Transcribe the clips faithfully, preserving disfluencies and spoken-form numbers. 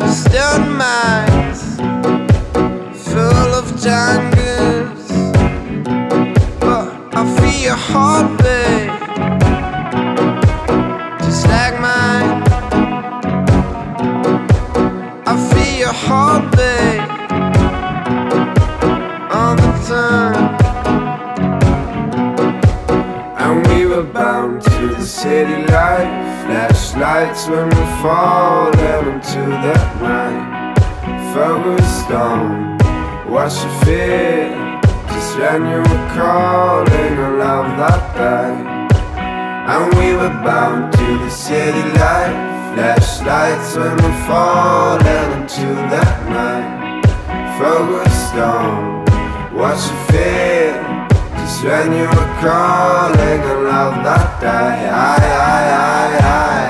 stone mines full of jungles, but I feel your heartbeat just like mine. I feel your heartbeat all the time. And we were bound to the city life, flashlights when we fall into that night. Focused on what you feel, just when you were calling a love that died. And we were bound to the city life, flashlights when we fall into that night. Focused on what you feel, just when you were calling a love that died. I, I, I, I.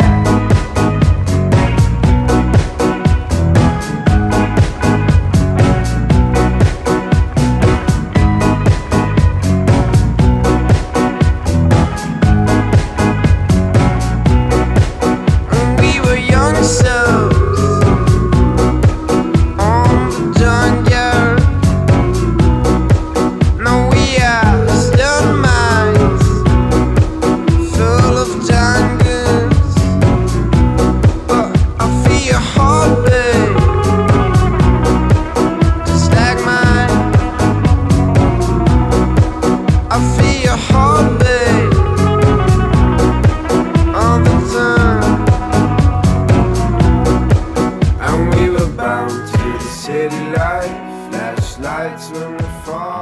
City life, flashlights when we fall.